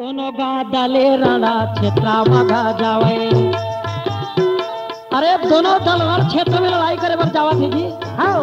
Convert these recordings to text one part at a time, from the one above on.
दोनों दले रणा क्षेत्र मगा जावे। अरे दोनों दल रण क्षेत्र में लड़ाई करे बर जावा थे जी। हाँ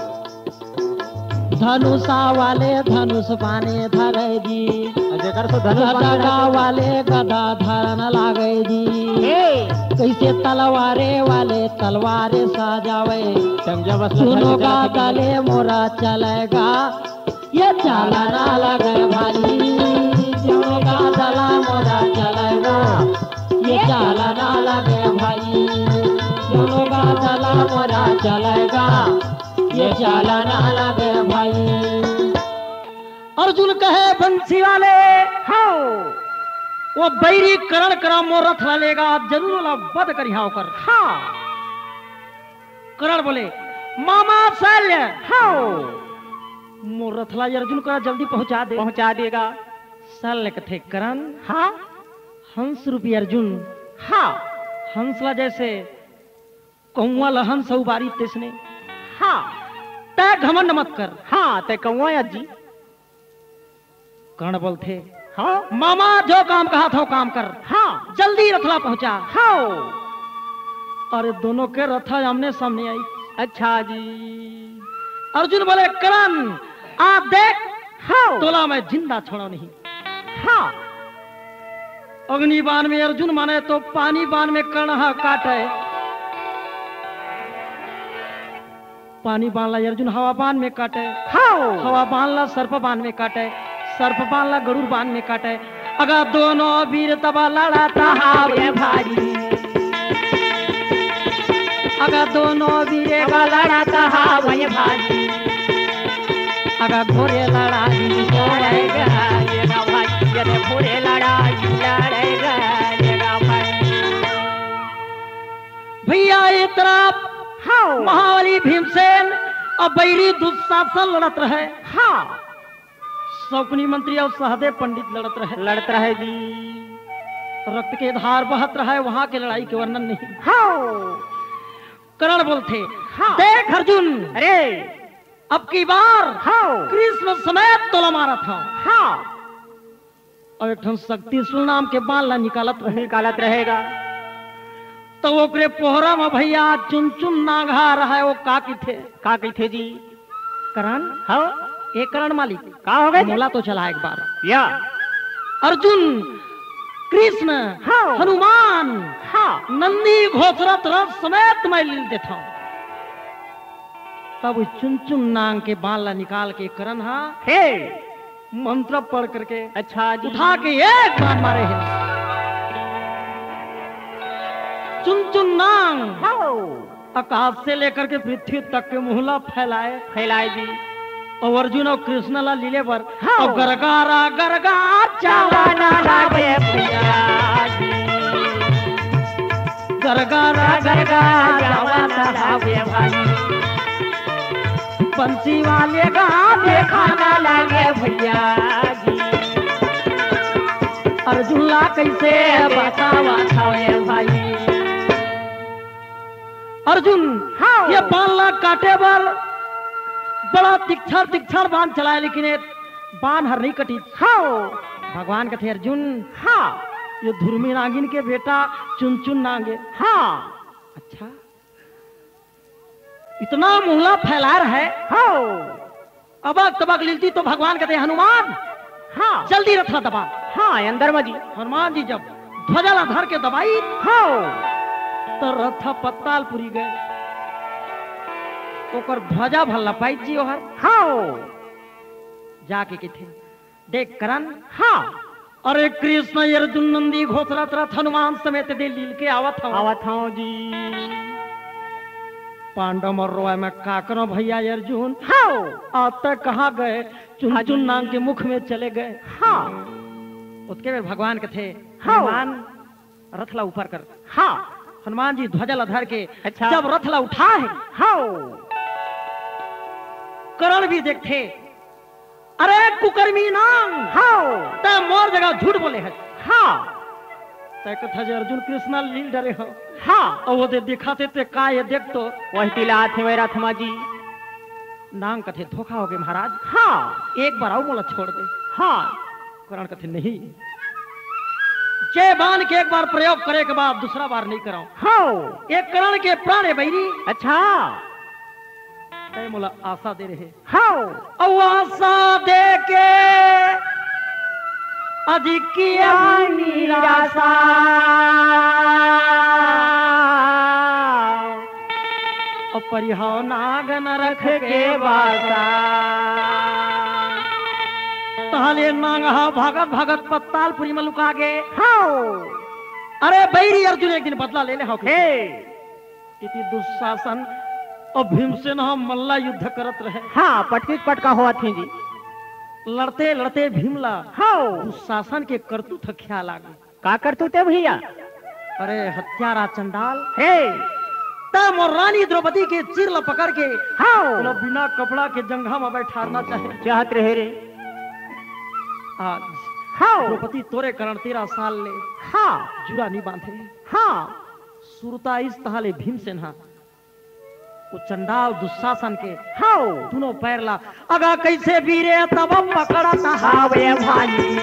धनुषा वाले धनुष पाने धरे जी, गदा वाले गदा धरन लागे जी। कैसे तलवारे वाले तलवारे साजावे। सुनो गा दले मोरा चलेगा ये चाला ना लगे भाई। सुनो गा दला मोरा चलेगा ये चाला ना लगे भाई। सुनो गा दला मोरा चलेगा ये चाला ना लगे भाई। अर्जुन कहे बंसी वाले हाँ वो बैरी करण करा मोर रथ लेगा जरूर ला बद कर यहाँ कर। हाँ करण बोले मामा शल्य हाँ मोर रथला अर्जुन करा जल्दी पहुंचा देगा। शल्य कथे करण हाँ हंस रूपी अर्जुन हाँ हंसला जैसे कौआ लहन सौबारी तिसने हाँ तय घमंड मत कर। हाँ तय कौआ जी। कर्ण बोलते हाँ मामा जो काम कहा था वो काम कर। हाँ जल्दी रथला पहुंचा। हाँ और दोनों के रथा आमने सामने आई। अच्छा जी। अर्जुन बोले करण आप देख हाँ तोला मैं जिंदा छोड़ा नहीं। हाँ अग्नि बाण में अर्जुन माने तो पानी बाण में कर्ण काटे। पानी बाण ला अर्जुन हवा बाण में काटे। हाँ हवा बाण ला सर्प बाण में काटे। सर्प बाण ला गरुड़ बाण में काटे। अगर दोनों वीर तबा लड़ाता हावे भारी। अगर दोनों वीर लड़ाता हावे भारी। अगर घोड़े लड़ाई लड़ेगा भाई। यदि घोड़े लड़ाई लड़ेगा भाई। भैया ये तरफ हाँ महाबली भीमसेन और बैरी दुशासन लड़त रहे। हाँ शकुनी मंत्री और सहदेव पंडित लड़त रहे जी। रक्त के धार बहत रहे वहां के लड़ाई के वर्णन नहीं। हाँ कर्ण बोलते हाँ देख अर्जुन अरे अब की बार हाँ कृष्ण समेत तोला मारा था। हाँ और एक शक्तिशूल नाम के बाण ला निकालत रहेगा तो ओकरे पोहरा में भैया चुन चुन नाघा रहा है वो का की थे जी। करण हाँ एक करण मालिक का हो गए मोला तो चला एक बार या अर्जुन कृष्ण हाँ हनुमान हाँ नंदी घोषरथ रथ समेत मैं लील देता हूं। तब चुन चुन नांग के बाण ला निकाल के करण हाँ हे मंत्र पढ़ करके अच्छा उठा के एक बाण मारे हैं। चुन चुन नांग आकाश से लेकर के पृथ्वी तक के मुहला फैलाए जी। और अर्जुन और कृष्ण ला लीले पर और गरगारा गरगा चावाना लागे गरगारा गरगा चावाना लागे भाई। बंसी वाले गा देखाना लागे भैया जी। अर्जुन ला कैसे बतावा था भाई। अर्जुन हाँ ये बाण ला काटे बर बड़ा तीक्ष्ण बाण चलाए लेकिन बाण हर नहीं कटी। हाँ भगवान कहते अर्जुन हाँ ये धुर्मी नागिन के बेटा चुन चुन नागे। हाँ अच्छा इतना मुहला फैला रहा है। हाँ अबक तबक लिलती तो भगवान कहते हनुमान हाँ जल्दी रथ दबा। हाँ अंदर में जी हनुमान जी जब ध्वजा ला धर के दबाई हाँ तो रथ पत्ताल पुरी गए। ओकर ध्वजा भल्ला पाई जी ओहर हाँ जाके किथे देख करण हाँ अरे कृष्ण अर्जुन नंदी घोषरथ रथ हनुमान समेत दे लील के आवत हूं जी। पांडव मर रोए में का करो भैया अर्जुन हाँ अब तक कहाँ गए। चुन चुन नाम के मुख में चले गए। हाँ उसके बाद भगवान के थे हनुमान रथला ऊपर कर। हाँ हनुमान जी ध्वजा ला धर के अच्छा जब रथला उठा है हाँ करण भी देखते अरे कुकर्मी नाम हाँ ते मोर जगह झूठ बोले है। हाँ ते कथा जे अर्जुन कृष्णा लील डरे हो। हाँ और वो दे दिखाते ते का ये देख तो वही तिला थे मेरा थमा जी नांग कथे धोखा हो गए महाराज। हाँ एक बार आओ मोला छोड़ दे। हाँ करण कथे नहीं के बाण के एक बार प्रयोग करे के बाद दूसरा बार नहीं कराऊं। हाँ एक करण के प्राण है बैरी। अच्छा तय मोला आशा दे रहे। हाँ और आशा दे के अधिकिया निराशा और परिहाव नागन रख के बासा ताले नांगा भागत भागत पत्तालपुरी में लुका गए। हाँ अरे बैरी अर्जुन एक दिन बदला ले ले हो हे इति दुशासन और भीमसेन हम मल्ला युद्ध करत रहे। हाँ पटकी पटका हुआ थी जी। लड़ते लड़ते भीमला हाँ दुशासन के करतूत ख्याल आ गए। का करतू ते भैया? अरे हत्यारा चंडाल हे तब और रानी द्रौपदी के चिरला पकड़ के हाँ बिना कपड़ा के जंघा में बैठाना चाहे चाहत रहे रे। आज हाँ द्रौपदी तोरे कारण 13 साल ले हाँ जुड़ा नहीं बांधे। हाँ सुरता इस तहाले भीमसेन हा वो चंडाल दुशासन के हाँ दोनों पैर ला अगा कैसे वीरे तब पकड़ा हाँ वे भाई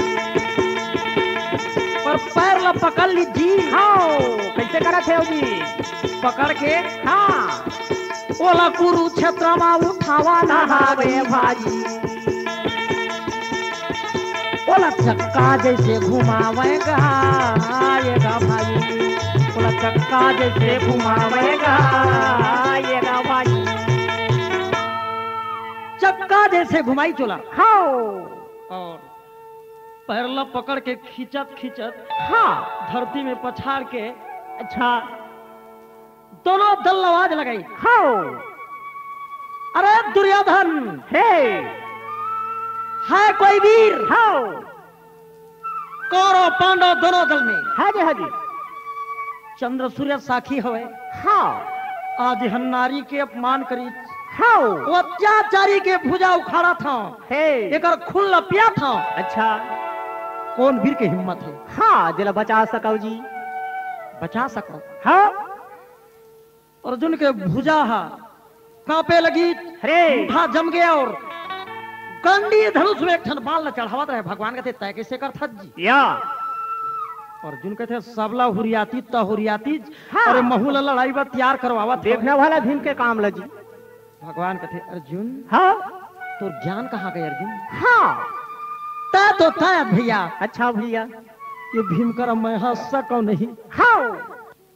पर पैर ला पकड़ ली जी। हाँ कैसे करा थे जी? पकड़ के हाँ ओला कुरुक्षेत्र में उठावा हाँ वे भाई ओला चक्का जैसे घुमावेगा आएगा भाई। ओला चक्का जैसे घुमावेगा आएगा भाई। चक्का जैसे घुमाई चोला हाँ और पैरला पकड़ के खींचत खींचत हाँ धरती में पछाड़ के अच्छा दोनों दल आवाज लगाई। हाँ अरे दुर्योधन हे है कोई वीर? हाँ कौरव पांडव दोनों दल में हाँ जी चंद्र सूर्य साखी हुए। हाँ आज हन्नारी के अपमान करी हाँ वो अत्याचारी के भुजा उखाड़ा था हे एक खुल लपिया था। अच्छा कौन वीर की हिम्मत है हाँ जरा बचा सको जी? बचा सको। हाँ अर्जुन के भुजा कांपे लगी अरे था जम गया और कंडी धनुष में एक ठन बाल न चढ़ावत रहे। भगवान कहते तय कैसे कर था जी? या अर्जुन कहते सबला हुरियाती तहुरियाती हाँ। और महूल लड़ाई बा तैयार करवावत देखने वाला भीम के काम लगी। भगवान कहते अर्जुन हाँ तो ज्ञान कहाँ गए अर्जुन? हाँ तय तो तय भैया। अच्छा भैया ये भीम कर मैं हंस सको नहीं। हाँ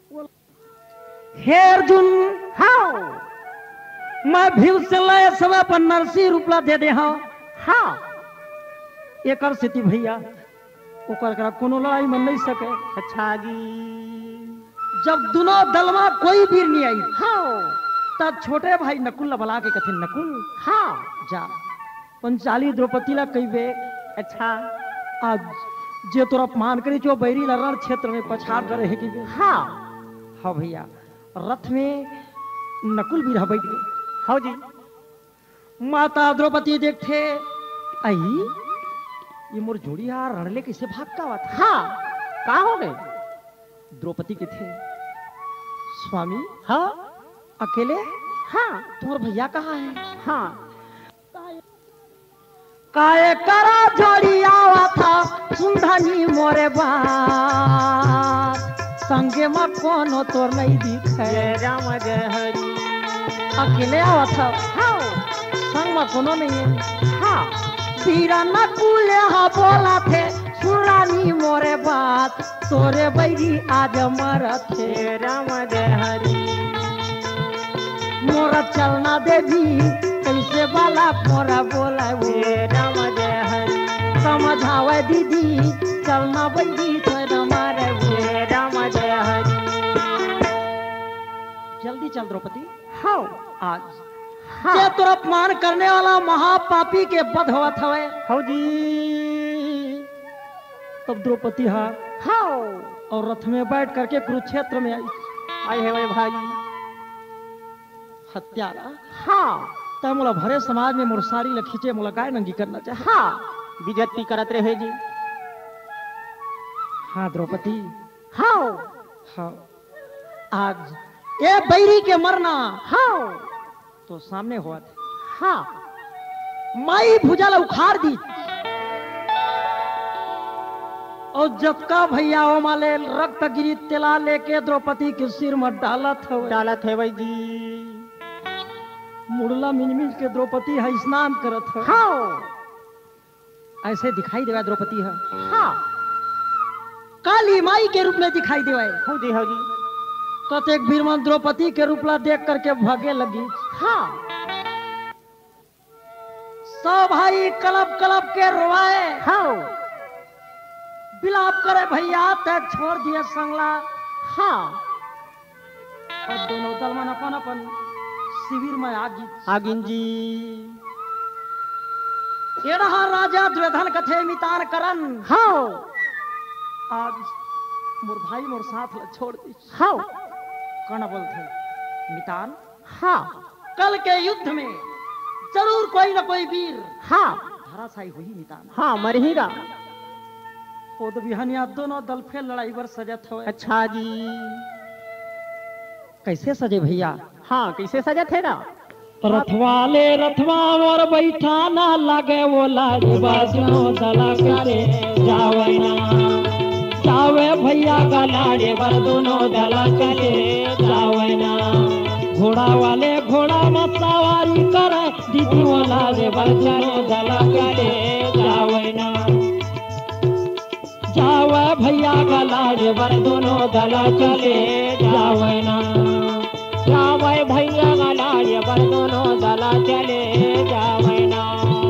हे अर्जुन हाँ मैं भीम से लय समय पर नरसी रूपला दे दे हाँ एक स्थिति भैया ओकर करा कोनो लड़ाई में नहीं सके। अच्छा जी जब दोनों दल में कोई वीर नहीं आई हाँ तब छोटे भाई नकुल बुला के कथे नकुल हाँ जा पंचाली द्रौपदी ला कही अच्छा आज जे तोरा अपमान करी जो बैरी रण क्षेत्र में पछाड़ कर रहे की हाँ हाँ भैया रथ में नकुल भी रह बैठ गए। हाँ जी माता द्रौपदी देखते आई ये मोर जोड़िया रणले कैसे भागता हुआ था। हाँ कहाँ हो गए? द्रौपदी के थे स्वामी हाँ अकेले? हाँ तुम्हारा भैया कहाँ है? हाँ काय करा जोड़ी आवा था सुंदनी मोरे बात संगे में कोनो तोर नहीं दिखे। राम जय हरि अकेले आवा था हाँ संग में कोनो नहीं है। हाँ वीरा नकुल हाँ बोला थे सुरानी मोरे बात तोरे बैरी आज मरत थे। राम जय हरि मोरा चलना देवी कैसे बाला मोरा बोला राम जय हरि समझावे दीदी चलना बैरी थोड़ा मारे राम जय हरि जल्दी चल द्रौपदी। हाँ आज हाँ ये तोर अपमान करने वाला महापापी के बध होत हवे। हाँ जी तब द्रौपदी हाँ और रथ में बैठ करके कुरुक्षेत्र में आई। आए है भाई हत्यारा हाँ तब मोला भरे समाज में मोर साड़ी ल खींचे मोला गाय नंगी करना चाहे। हाँ बिजती करत रहे जी। हाँ द्रौपदी हाँ हाँ आज ये बैरी के मरना हाँ तो सामने हुआ था। हाँ माई भुजा ला उखाड़ दी और जतका भैया ओ माले रक्त गिरी तेला लेके द्रौपदी के सिर में डालत है भाई जी। मुड़ला मिनमिन के द्रौपदी है स्नान करत है। हाँ ऐसे दिखाई देवा द्रौपदी है। हाँ काली माई के रूप में दिखाई देवा। हो जी हो जी। कतेक बीरमन द्रौपदी के रूपला देख करके भागे लगी। हाँ सब भाई कलब कलब के रोए। हाँ बिलाप करे भैया तक छोड़ दिए संगला। हाँ और दोनों दल मन अपन अपन शिविर में आगिन जी। ये रहा राजा दुर्योधन कथे मितान करन। हाँ आज मोर भाई मोर साथ छोड़ दी। हाँ कौन बोलते मितान। हाँ कल के युद्ध में जरूर कोई न कोई वीर हाँ धराशायी हुई मितान। हाँ मरहेगा। खुद बिहनिया दोनों दल फिर लड़ाई बर सजत हो। अच्छा जी। कैसे सजे भैया। हाँ कैसे सजा थे ना। रथवाले रथवा मोर बैठा ना लागे वो लाज बाजनो दला करे जावे ना जावे भैया का लाड़े बर दोनों दला करे जावे ना। घोड़ा वाले घोड़ा में सवारी करे दीदी वाला रे बर दोनों दला करे जावे ना जावे भैया का लाड़े बर दोनों दला चले जावे ना जावे भैया का लाड़े बर दोनों दला चले जावे ना।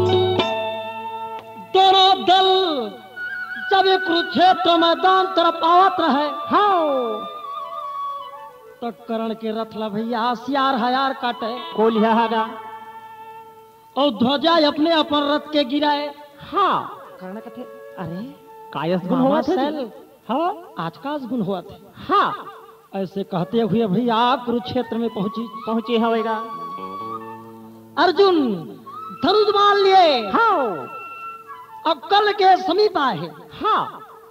दोनों दल जब एक कुरुक्षेत्र मैदान तरफ आवत रहे। हाँ तो करण के रथला भैया हसियार हयार काटे कोलिया हागा और ध्वजा अपने अपन रथ के गिराए। हाँ करण कथे अरे कायस गुण हुआ थे। हाँ आज का गुण हुआ थे। हाँ ऐसे कहते हुए भैया कुरुक्षेत्र में पहुंची हवेगा। अर्जुन धनुष मान लिए। हाँ अब कल के समीप आए। हाँ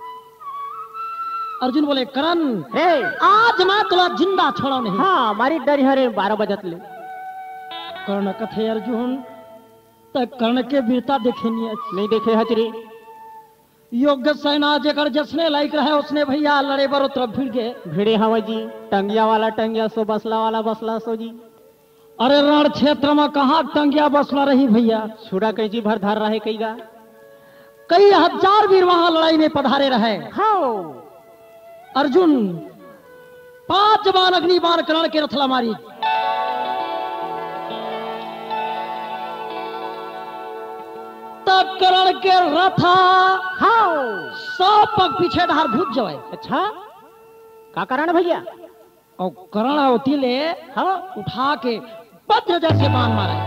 अर्जुन बोले करण हे आज मैं तुला जिंदा छोड़ा नहीं। हाँ हमारी डर हरे 12 बजत ले। कर्ण कथे अर्जुन तक कर्ण के वीरता देखे नहीं देखे हचरी। योग्य सेना जेकर जसने लाइक रहे उसने भैया लड़े बर तरफ भिड़ गए। भिड़े हवा जी। टंगिया वाला टंगिया सो बसला वाला बसला सो जी। अरे रण क्षेत्र में कहाँ टंगिया बसला रही भैया। छुड़ा कैची भर धार रहे कईगा। कई हजार वीर वहां लड़ाई में पधारे रहे। हाँ अर्जुन 5 बाण अग्नि बाण कर्ण के रथला मारी। तब कर्ण के रथा हाँ 100 पग पीछे धार भूत जाए। अच्छा का कारण भैया। और कर्ण होती ले हाँ उठा के वज्र जैसे बाण मारे।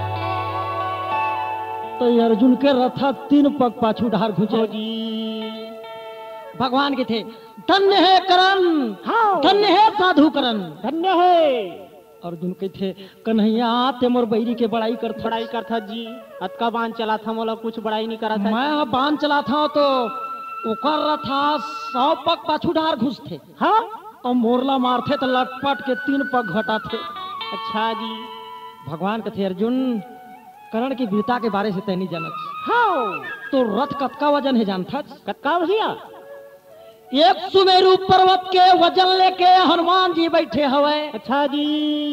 तो अर्जुन के रथा 3 पग पाछू धार घुचे जी। भगवान के थे धन्य है करण। हाँ धन्य है साधु करण। धन्य है। अर्जुन के थे कन्हैया ते मोर बैरी के बड़ाई करता जी। अतका बाण चला था मोला कुछ बड़ाई नहीं करा था। मैं बाण चला था तो ओकर रथा 100 पग पाछू डार घुस थे। हाँ और मोरला मारते तो लटपट के 3 पग घटा थे। अच्छा जी। भगवान के थे अर्जुन करण की वीरता के बारे से तैनी जानत। हाँ तो रथ कतका वजन है जानता। कतका भैया। एक सुमेरु पर्वत के वजन लेके हनुमान जी बैठे हवे। अच्छा जी।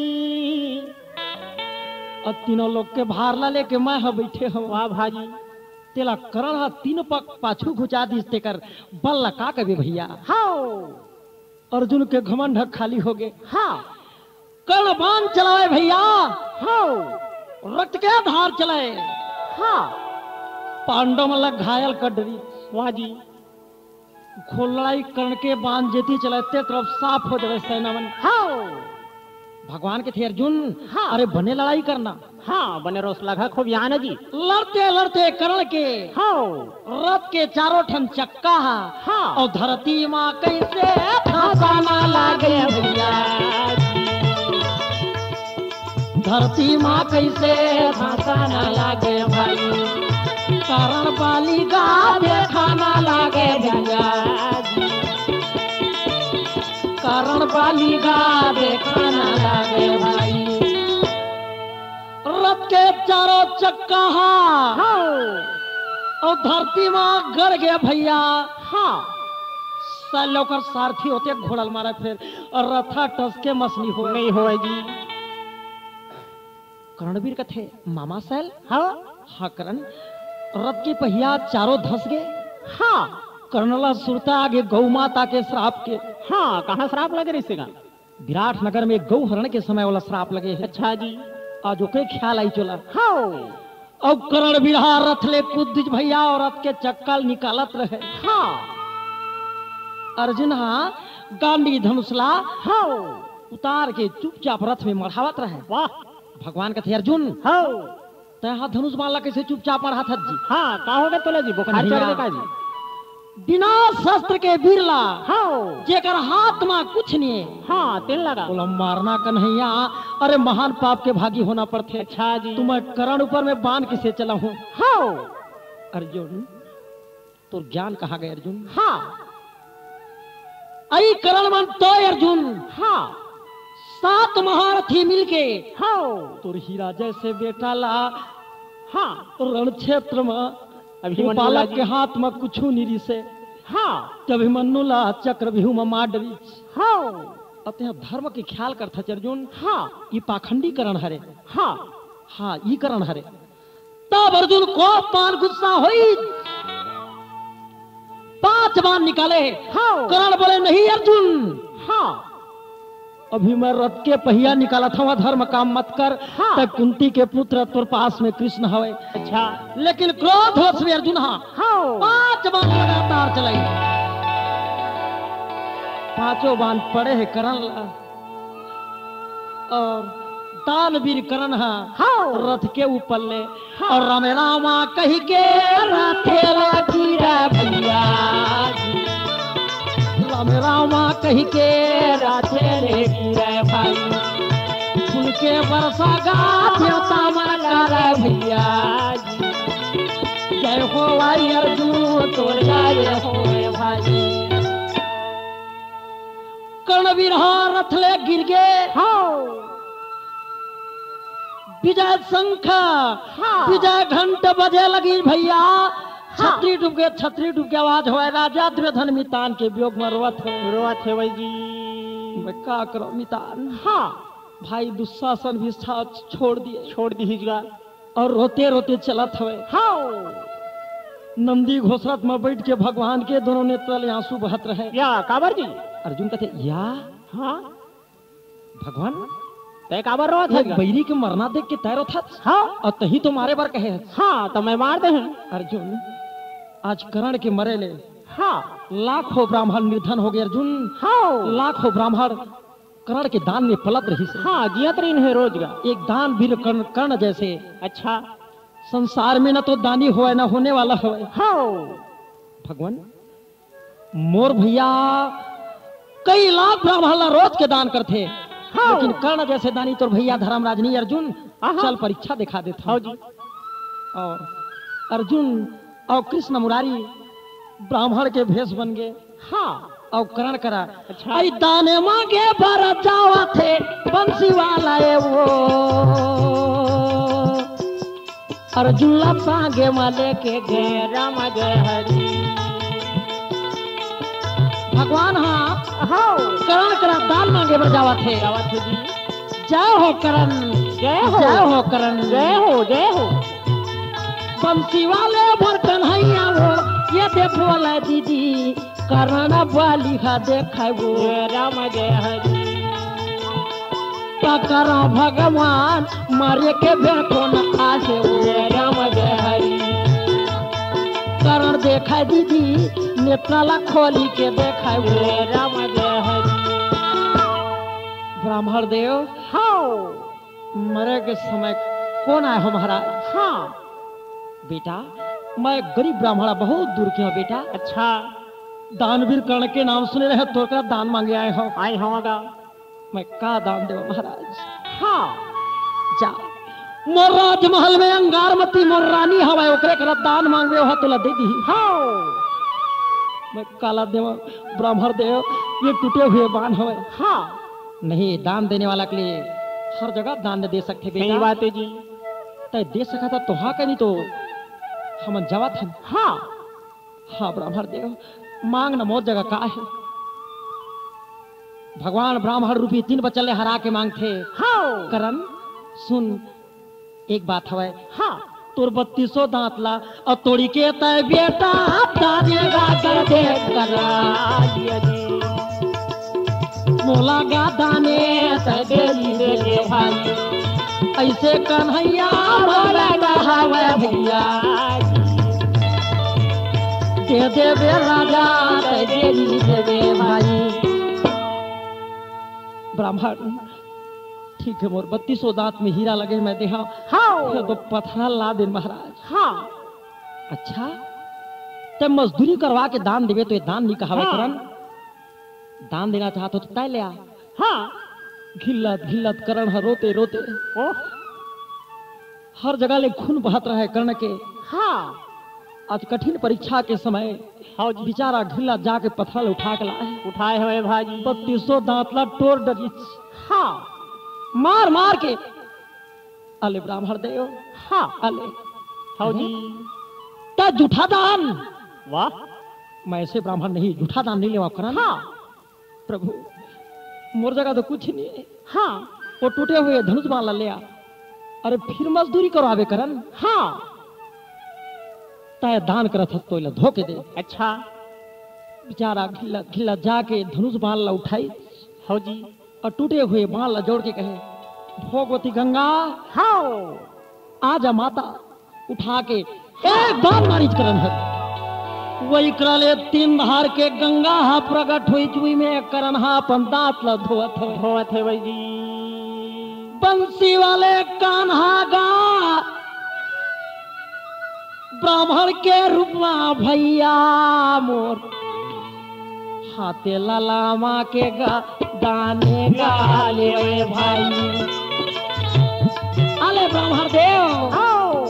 और तीनों लोग के भारला लेके मैं ह बैठे हूँ। वाह भाजी। तेला करण 3 पग पाछू घुचा दी तेकर बल लका कभी भैया। हाँ अर्जुन के घमंड खाली हो गए। हाँ कर्ण बाण चलाए भैया। हाँ रक्त के धार चलाए। हाँ पांडव में लग घायल कर डरी। वाह जी। लड़ाई कर्ण के बाण जेती चलाते तरफ साफ हो जाए सेना मन। हाँ भगवान के थे अर्जुन। हाँ अरे बने लड़ाई करना। हाँ बने रोस लगा खूब यान जी। लड़ते लड़ते कर्ण के हाँ रथ के चारों ठन चक्का। हाँ और धरती माँ कैसे फंसाना लागे भैया। धरती माँ कैसे फंसाना लागे भाई। कारण बाली गा देखाना लागे भैया। कारण बाली गा देखाना लागे भाई। रथ के चारों चक्का हाँ और धरती माँ गड़ गया भैया। हाँ साल लोकर सारथी होते घोड़ल मारा फिर और रथा टस के मसली हो नहीं होए जी। कर्णवीर कथे मामा सैल हाँ हाँ करण रथ की पहिया चारों धस गए। हाँ कर्णला सुरता आगे गौ माता के श्राप के। हाँ कहाँ श्राप लगे रिश्ते का? विराट नगर में गौ हरण के समय वाला श्राप लगे है। अच्छा जी। आज ओके ख्याल आई चला। हाँ अब करण बिरहा रथ ले कूद भैया और रथ के चक्कल निकालत रहे। हाँ अर्जुन हाँ गांडी धनुषला हाँ उतार के चुपचाप रथ में मढ़ावत रहे। वाह भगवान कहते अर्जुन हाँ तहा धनुष मारला कैसे चुपचाप मढ़ा था जी। हाँ का हो गए तोला जी बुखार चढ़ गए का जी? बिना शस्त्र के बिरला हाँ जेकर हाथ में कुछ नहीं हाँ तिल लगा बोला मारना कन्हैया अरे महान पाप के भागी होना पड़ते। अच्छा जी। तुम्हें करण ऊपर में बांध किसे चला हूँ। हाँ अर्जुन तो ज्ञान कहाँ गए अर्जुन। हाँ आई करण मन तो अर्जुन हाँ 7 महारथी मिलके हाँ तुर हीरा जैसे बेटा ला हाँ रण क्षेत्र में अभिमन्यु बालक जी। के हाथ में कुछ नहीं से हाँ अभिमन्यु ला चक्र व्यूह में मार डरी। हाँ अतः धर्म के ख्याल करता अर्जुन। हाँ ये पाखंडी करण हरे। हाँ हाँ ये करण हरे। तब अर्जुन को पान गुस्सा हुई 5 बाण निकाले। हाँ करण बोले नहीं अर्जुन हाँ अभी मैं रथ के पहिया निकाला था धर्म काम मत कर। हाँ। तब कुंती के पुत्र तुर पास में कृष्ण हवे। अच्छा लेकिन क्रोध होश में अर्जुन हाँ हाँ 5 बाण लगातार चलाई। 5 बाण पड़े है करण और दानवीर करण हाँ रथ के ऊपर ले। हाँ। और रामे रामा कही के रथेला गिरा भैया रामे रामा कही के राधे गिरे भाई फूल के बरसा गा देवता मर भैया जय हो भाई अर्जुन तोर जय हो भाई। कर्णवीर रथ ले गिर गए। हाँ विजय शंख हाँ। विजय घंट बजे लगी भैया। छतरी डूब के आवाज हो राजा दुर्योधन मितान के वियोग में रोवत है भाई जी। मैं का करो मितान। हाँ भाई दुशासन भी साथ छोड़ दीजिएगा और रोते रोते चलत हुए। हाँ नंदी घोसरत में बैठ के भगवान के दोनों नेत्र तले आंसू बहत रहे। या काबर जी। अर्जुन कहते या हाँ भगवान तय काबर रो एक बैरी के मरना देख के तैरो था। हाँ और तही तो मारे बार कहे हाँ तो मैं मार दे हैं। अर्जुन आज करण के मरे ले हाँ लाखों ब्राह्मण निर्धन हो गए अर्जुन। हाँ लाखों ब्राह्मण कर्ण के दान में पलट रही से। हाँ जियत रही है रोज का एक दान वीर कर्ण जैसे अच्छा संसार में न तो दानी होए न होने वाला होए। हाँ भगवान मोर भैया कई लाख ब्राह्मण रोज के दान करते। हाँ। लेकिन कर्ण जैसे दानी तो भैया धर्मराज नहीं अर्जुन। हाँ। चल परीक्षा दिखा देता। हाँ जी। और अर्जुन और कृष्ण मुरारी ब्राह्मण के भेष बन गए। हाँ और करण करा अच्छा। आई दाने मांगे भर जावा थे बंसी वाला है वो अर्जुन लसांगे माले के जय राम जय हरि। भगवान हाँ हाँ करण करा दान मांगे भर जावा थे। जी जय हो करण जय हो जय हो करण जय हो जय हो। बंसी वाले भर कन्हैया वो ये दे बोला दीदी करण वाली हा देखा वो जय राम जय हरि। करो भगवान मारे के देखो न आसे वो जय राम जय हरि। करण देखा दीदी नेत्राला खोली के देखा वो जय राम जय हरि। ब्राह्मण देव हाँ मरे के समय कौन आए हो महाराज। हाँ बेटा मैं गरीब ब्राह्मणा बहुत दूर की हूँ बेटा। अच्छा दानवीर कर्ण के नाम सुने रहे तो क्या दान मांगे आए हो। आई होगा मैं का दान देव महाराज। हाँ जा मोर राजमहल में अंगारमती मोर रानी हवा ओकरे कर दान मांगे हो तो दे दी। हाँ मैं काला देव ब्राह्मण देव ये टूटे हुए बाण हवे। हाँ नहीं दान देने वाला के लिए हर जगह दान दे सकते सही बेटा। बात है जी। तय दे सका था तो हाँ नहीं तो हम जावा था। हाँ हाँ ब्राह्मण देव मांग न मोर जगह का है। भगवान ब्राह्मण रूपी 3 बचले हरा के मांगथे। हाँ करण सुन एक बात हवे। हाँ तोर 3200 दांत ला और तोड़ी के तय बेटा दानेगा कर दे कराजिया जी मोला गा दाने तय देली दे भाई ऐसे कन्हैया मोला हवे भैया दे देवे राजा तय देली देवे भाई। ब्राह्मण ठीक है मोर 3200 दांत में हीरा लगे मैं देहा। हाँ तो पथरा ला दे महाराज। हाँ अच्छा ते मजदूरी करवा के दान देवे तो ये दान नहीं कहावे। हाँ। करण दान देना चाहत हो तो तय ले आ। हाँ घिल्लत घिल्लत करण ह रोते रोते ओह हर जगह ले खून बहत रहे कर्ण के। हाँ आज कठिन परीक्षा के समय हाँ जी बेचारा घिल्ला जाके पत्थर उठा के लाए। उठाए हुए भाजी 3200 दांतला टोर डरिच हाँ मार मार के अले ब्राह्मण देव हाँ अले हाँ जी ता झूठा दान। वाह मैं ऐसे ब्राह्मण नहीं झूठा दान नहीं लेवा करण। हाँ प्रभु मोर जगह तो कुछ नहीं है। हाँ वो टूटे हुए धनुष माला ले आ। अरे फिर मजदूरी करवावे करन। हाँ तय दान करत हत तो इला धोके दे। अच्छा बेचारा घिल्ला घिल्ला जाके धनुष बाण ला उठाई हाँ जी और टूटे हुए बाण ला जोड़ के कहे भगवती गंगा हाँ आजा माता उठा के एक बार मारिच करन है। वही करले 3 धार के गंगा हा प्रकट हुई चुई में करन हा अपन दांत ला धोवत है। होत है भाई जी बंसी वाले कान्हा गा ब्राह्मण के रूपमा भैया मोर हाथे लालामा के गा दाने गाले भाई। आले ब्राह्मण देव आओ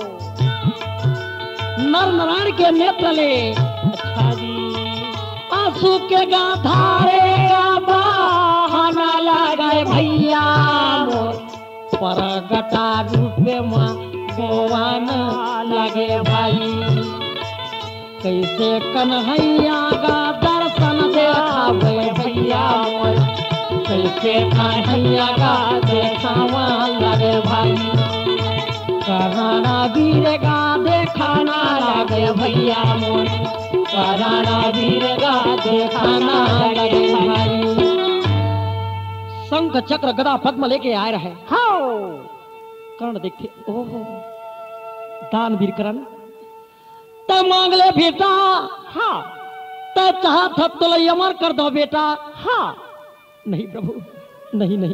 नर नारायण के नेत्र ले अच्छा जी आंसू के गा धारे गा बहाना लगाए भैया मोर परगटा रूपे मां गोवान लगे भाई। कैसे कन्हैया का दर्शन देखावे भैया मोर कैसे कन्हैया का देखावा लगे भाई। कराना वीर का देखाना लगे भैया मोर कराना वीर का देखाना लगे भाई। शंख चक्र गदा पद्म लेके आए रहे। हाँ कर्ण देखते ओहो दान वीर करण तब मांग ले बेटा। हाँ तब चाहत हत तो अमर कर दो बेटा। हाँ नहीं प्रभु नहीं नहीं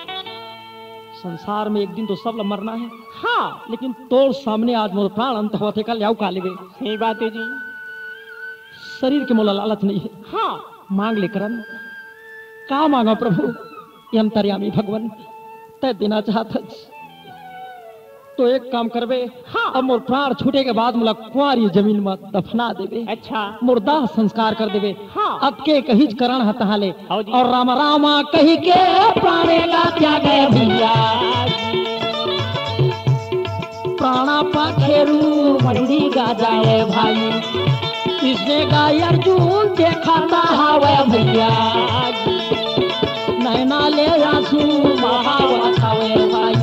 संसार में एक दिन तो सब ला मरना है। हाँ लेकिन तोर सामने आज मोर प्राण अंत होते कल याऊ का लेवे। सही बात है जी शरीर के मोला लालच नहीं है। हाँ मांग ले करण का मांगो प्रभु ये अंतर्यामी भगवान तय देना चाहत तो एक काम करबे। हाँ अब मोर प्राण छूटे के बाद मोला कुंवारी जमीन में दफना देवे। अच्छा मुर्दा संस्कार कर देवे। हाँ अब के कहिज करण है तहाले हाँ जी। और राम रामा कही के प्राणे का त्याग भैया प्राणा पाखेरू मड़ी गा जाए भाई। इसने गाय अर्जुन देखा हवे भैया नैना ले आंसू बहावत हवे भाई।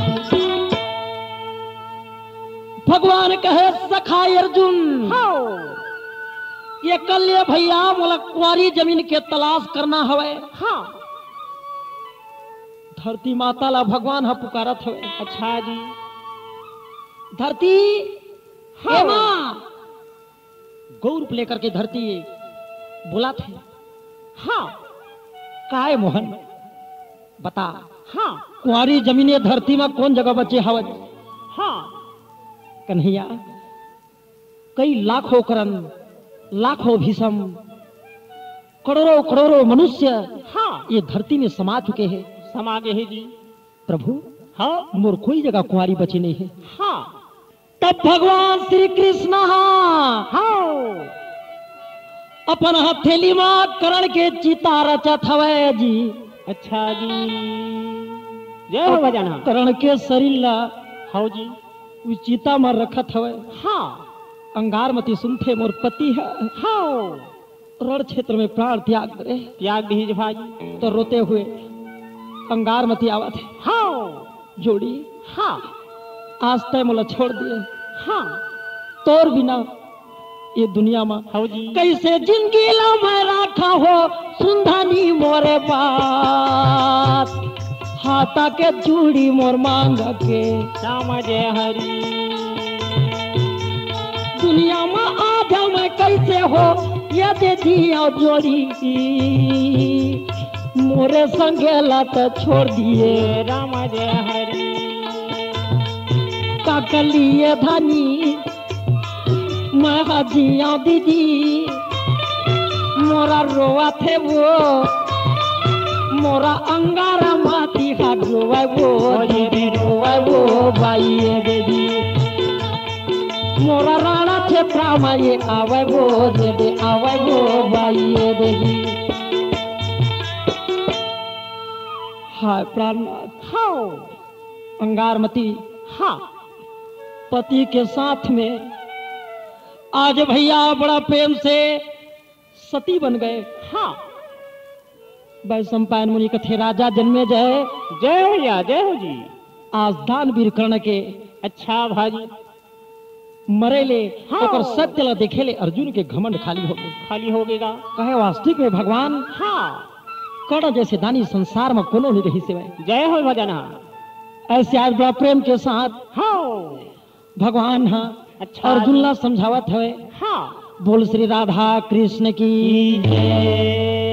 भगवान कहे सखा अर्जुन हाँ ये कल्य भैया मोला कुंवारी जमीन के तलाश करना हवे। हाँ धरती माता ला भगवान हा पुकारत हवे। अच्छा जी धरती हाँ। हे मां गौर लेकर के धरती बोला थे। हाँ काय मोहन बता हाँ कुंवारी जमीने धरती में कौन जगह बचे हवे। हाँ कन्हैया कई लाखों करण लाखों भीषम करोड़ों करोड़ों मनुष्य हाँ ये धरती में समा चुके हैं। समा गए है जी प्रभु हाँ मोर कोई जगह कुंवारी बची नहीं है। हाँ तब भगवान श्री कृष्ण हाँ अपन हथेली में करण के चिता रचत हवे जी। अच्छा जी जय हो भजना करण के शरीर ला हाँ जी उस चिता में रखत हवे। हाँ अंगारमती सुनते मोर पति है हाँ रण क्षेत्र में प्राण त्याग करे, त्याग दीजिए भाई। तो रोते हुए अंगारमती आवत है। हाँ जोड़ी हाँ आज तय मोला छोड़ दिए, हाँ तोर बिना ये दुनिया में हाँ जी। कैसे जिंदगी ला मैं राखा हो सुंधानी मोरे बात, हाथा के चूड़ी मोर मांग के श्याम जय हरि। दुनिया में आज मैं कैसे हो ये दे दिया जोड़ी, मोरे संगे लात छोड़ दिए राम जय हरि। काकलिए धनी मैं हजिया दीदी, मोरा रोआ थे वो मोरा अंगारा माती हाथ रोआ वो दीदी रोआ वो भाई दीदी, मोरा राणा क्षेत्र में ये आवे वो दीदी आवे वो भाई दीदी। हाय प्राणनाथ। हाँ अंगारमती हाँ पति के साथ में आज भैया बड़ा प्रेम से सती बन गए। हाँ वैशंपायन मुनि कथे राजा जन्मे जय जय हो या जय हो जी। आज दानवीर कर्ण के अच्छा भाजी मरेले हाँ। ओकर सत्य ला देखेले अर्जुन के घमंड खाली हो गए। खाली हो गएगा। कहे वास्तविक में भगवान हाँ कर्ण जैसे दानी संसार में कोनो नहीं रही सिवाय। जय हो भजना। ऐसे आज बड़ा प्रेम के साथ हाँ भगवान हाँ अच्छा अर्जुन ला समझावत है। हाँ बोल श्री राधा कृष्ण की जय।